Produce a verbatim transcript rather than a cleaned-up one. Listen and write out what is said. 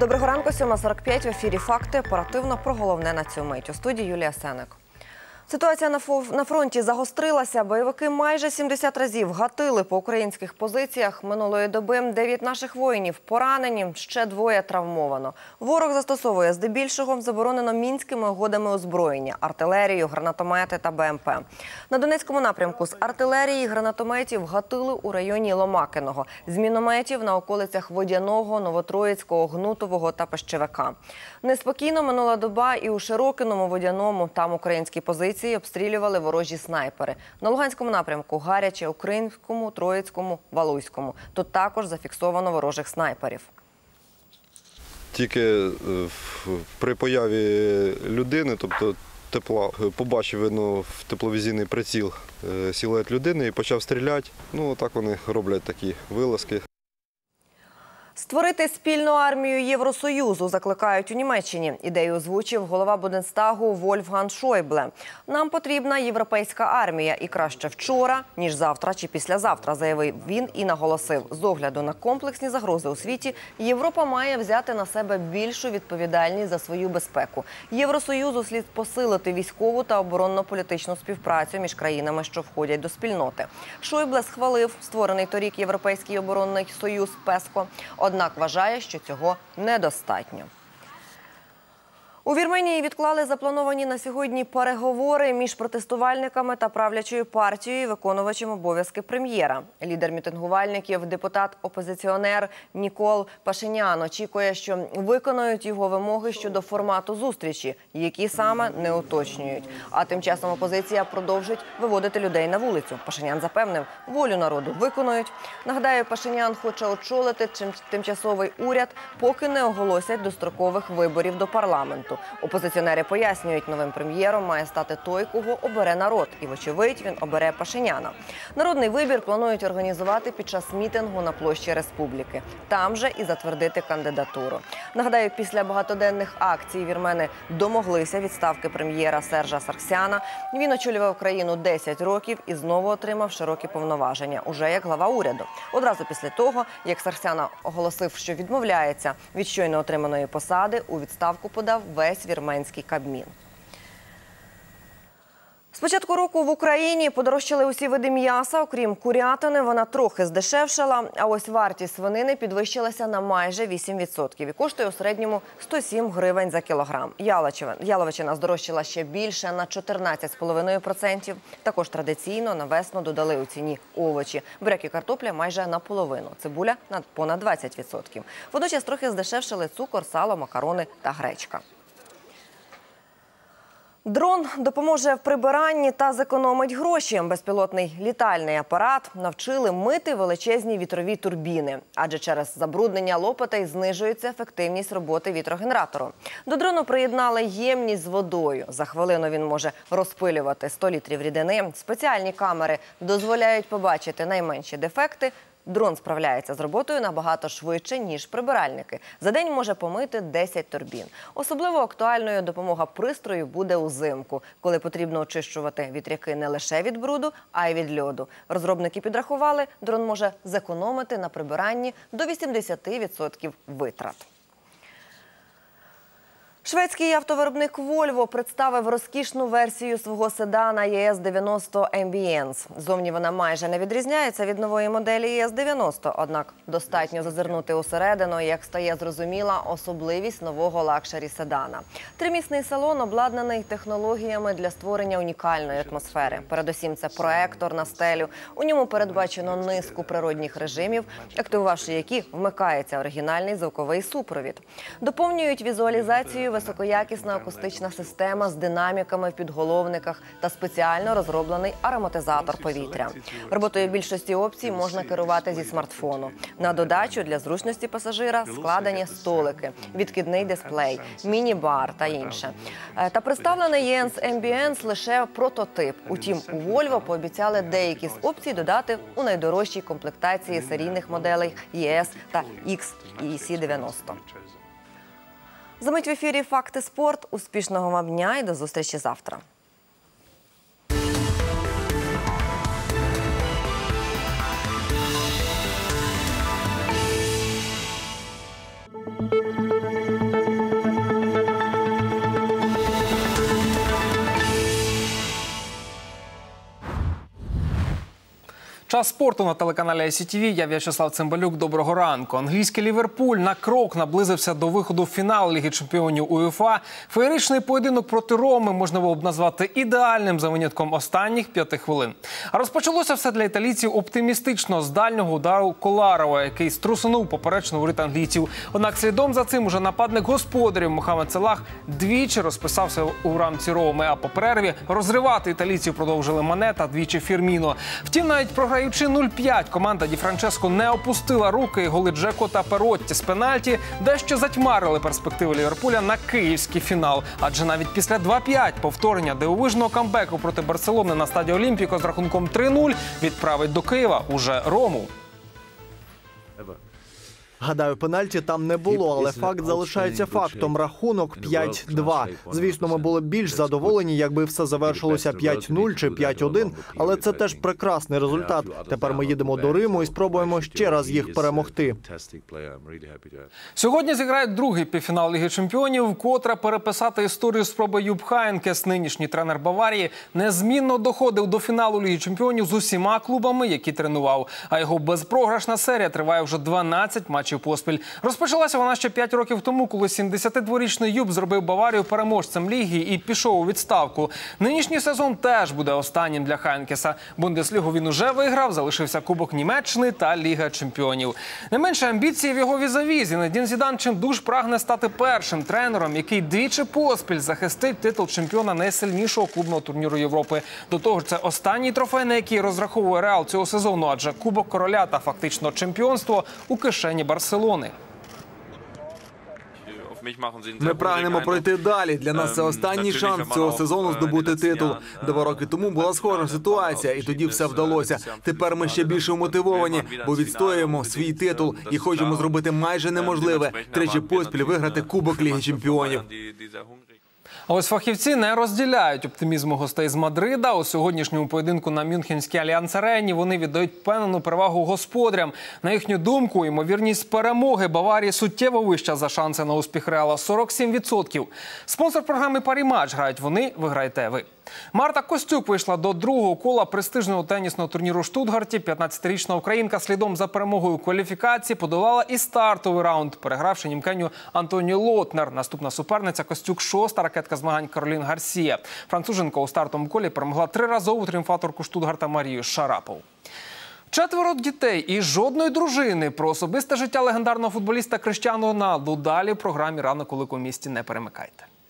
Доброго ранку, сьома сорок п'ять, в ефірі «Факти». Оперативно про головне на цю мить. У студії Юлія Сенек. Ситуація на фронті загострилася. Бойовики майже сімдесят разів гатили по українських позиціях. Минулої доби дев'ять наших воїнів поранені, ще двоє травмовано. Ворог застосовує здебільшого заборонено мінськими угодами озброєння – артилерію, гранатомети та БМП. На Донецькому напрямку з артилерії і гранатометів гатили у районі Ломакиного, з мінометів на околицях Водяного, Новотроїцького, Гнутового та Пещевика. Неспокійно минула доба і у Широкиному, Водяному, там українські позиції обстрілювали ворожі снайпери. На Луганському напрямку гаряче, у Кримському, Троїцькому, Валуйському. Тут також зафіксовано ворожих снайперів. Тільки при появі людини, тобто тепла, побачив ну, в тепловізійний приціл силует людини і почав стріляти. Ну, так вони роблять такі вилазки. Створити спільну армію Євросоюзу закликають у Німеччині. Ідею озвучив голова Бундестагу Вольфганг Шойбле. Нам потрібна європейська армія і краще вчора, ніж завтра чи післязавтра, заявив він і наголосив. З огляду на комплексні загрози у світі, Європа має взяти на себе більшу відповідальність за свою безпеку. Євросоюзу слід посилити військову та оборонно-політичну співпрацю між країнами, що входять до спільноти. Шойбле схвалив створений торік Європейський оборонний союз ПЕСКО. Однак вважає, що цього недостатньо. У Вірменії відклали заплановані на сьогодні переговори між протестувальниками та правлячою партією, виконувачем обов'язки прем'єра. Лідер мітингувальників, депутат-опозиціонер Нікол Пашинян очікує, що виконають його вимоги щодо формату зустрічі, які саме не уточнюють. А тим часом опозиція продовжить виводити людей на вулицю. Пашинян запевнив, волю народу виконують. Нагадаю, Пашинян хоче очолити тимчасовий уряд, поки не оголосять дострокових виборів до парламенту. Опозиціонери пояснюють, новим прем'єром має стати той, кого обере народ. І, вочевидь, він обере Пашиняна. Народний вибір планують організувати під час мітингу на площі Республіки. Там же і затвердити кандидатуру. Нагадаю, після багатоденних акцій вірмени домоглися відставки прем'єра Сержа Сарксяна. Він очолював країну десять років і знову отримав широкі повноваження, уже як глава уряду. Одразу після того, як Сарксян оголосив, що відмовляється від щойно отриманої посади, у відставку подав весь вірменський Кабмін. З початку року в Україні подорожчали усі види м'яса, окрім курятини, вона трохи здешевшала, а ось вартість свинини підвищилася на майже вісім відсотків і коштує у середньому сто сім гривень за кілограм. Яловичина здорожчала ще більше на чотирнадцять цілих п'ять десятих відсотка. Також традиційно на весну додали у ціні овочі. Буряк і картопля майже наполовину, цибуля на понад двадцять відсотків. Водночас трохи здешевшили цукор, сало, макарони та гречка. Дрон допоможе в прибиранні та зекономить гроші. Безпілотний літальний апарат навчили мити величезні вітрові турбіни. Адже через забруднення лопатей знижується ефективність роботи вітрогенератору. До дрону приєднали ємність з водою. За хвилину він може розпилювати сто літрів рідини. Спеціальні камери дозволяють побачити найменші дефекти. Дрон справляється з роботою набагато швидше, ніж прибиральники. За день може помити десять турбін. Особливо актуальною допомога пристрою буде узимку, коли потрібно очищувати вітряки не лише від бруду, а й від льоду. Розробники підрахували, дрон може зекономити на прибиранні до вісімдесяти відсотків витрат. Шведський автовиробник Volvo представив розкішну версію свого седана і ес дев'яносто Ambience. Зовні вона майже не відрізняється від нової моделі і ес дев'яносто, однак достатньо зазирнути усередину, як стає зрозуміла особливість нового лакшері седана. Тримісний салон обладнаний технологіями для створення унікальної атмосфери. Передусім це проектор на стелю. У ньому передбачено низку природних режимів, активувавши які вмикається оригінальний звуковий супровід. Доповнюють візуалізацію високоякісна акустична система з динаміками в підголовниках та спеціально розроблений ароматизатор повітря. Роботою більшості опцій можна керувати зі смартфону. На додачу для зручності пасажира складені столики, відкидний дисплей, міні-бар та інше. Та представлений і ес Ambience лише прототип. Утім, у Volvo пообіцяли деякі з опцій додати у найдорожчій комплектації серійних моделей і ес та ікс і сі дев'яносто. Замить в ефірі «Факти спорт». Успішного вам дня і до зустрічі завтра. Thank you. Час спорту на телеканалі ай сі ті ві. Я В'ячеслав Цимбалюк. Доброго ранку. Англійський Ліверпуль на крок наблизився до виходу в фінал Ліги чемпіонів УЄФА. Феєричний поєдинок проти Роми можна було б назвати ідеальним за винятком останніх п'яти хвилин. А розпочалося все для італійців оптимістично з дальнього удару Коларова, який струсунув поперечну воріт англійців. Однак слідом за цим уже нападник господарів Мохамед Салах двічі розписався у рамці Роми, а по перерві розривати італійців продовжили Мане та двічі Фірміно. Втім, навіть програючи нуль п'ять, команда Ді Франческо не опустила руки, і голи Джеко та Перотті з пенальті дещо затьмарили перспективи Ліверпуля на київський фінал. Адже навіть після два п'ять повторення дивовижного камбеку проти Барселони на стадіо Олімпіко з рахунком три нуль відправить до Києва уже Рому. Гадаю, пенальті там не було, але факт залишається фактом. Рахунок п'ять два. Звісно, ми були більш задоволені, якби все завершилося п'ять нуль чи п'ять один, але це теж прекрасний результат. Тепер ми їдемо до Риму і спробуємо ще раз їх перемогти. Сьогодні зіграють другий півфінал Ліги чемпіонів, вкотре переписати історію спроби Юб Хайнкес. Нинішній тренер Баварії незмінно доходив до фіналу Ліги чемпіонів з усіма клубами, які тренував. А його безпрограшна серія триває вже дванадцять матчів поспіль. Розпочалася вона ще п'ять років тому, коли сімдесятидворічний Юб зробив Баварію переможцем ліги і пішов у відставку. Нинішній сезон теж буде останнім для Хайнкеса. Бундеслігу він уже виграв, залишився Кубок Німеччини та Ліга чемпіонів. Не менше амбіції в його візаві. Зінедін Зідан чимдуж прагне стати першим тренером, який двічі поспіль захистить титул чемпіона найсильнішого клубного турніру Європи. До того ж, це останній трофей, на який розраховує Реал цього сезону, адже Кубок Короля та фактично чемпіонство у кишені Барселони. Ми прагнемо пройти далі. Для нас це останній шанс цього сезону здобути титул. Два роки тому була схожа ситуація, і тоді все вдалося. Тепер ми ще більше мотивовані, бо відстоюємо свій титул і хочемо зробити майже неможливе – тричі поспіль виграти Кубок Ліги чемпіонів. А ось фахівці не розділяють оптимізму гостей з Мадрида. У сьогоднішньому поєдинку на Мюнхенській Альянс-арені вони віддають впевнену перевагу господарям. На їхню думку, ймовірність перемоги Баварії суттєво вища за шанси на успіх Реала – сорок сім відсотків. Спонсор програми «Парі-матч» грають вони, виграєте ви. Марта Костюк вийшла до другого кола престижного тенісного турніру у Штутгарті. п'ятнадцятирічна українка слідом за перемогою у кваліфікації подолала і стартовий раунд, перегравши німкеню Антонію Лотнер. Наступна суперниця Костюк – шоста ракетка змагань Каролін Гарсія. Француженка у стартовому колі перемогла триразову тріумфаторку Штутгарта Марію Шарапову. Четверо дітей і жодної дружини. Про особисте життя легендарного футболіста Кріштіану Роналду далі в програмі «Ранок у великому місті». Не перемикайте.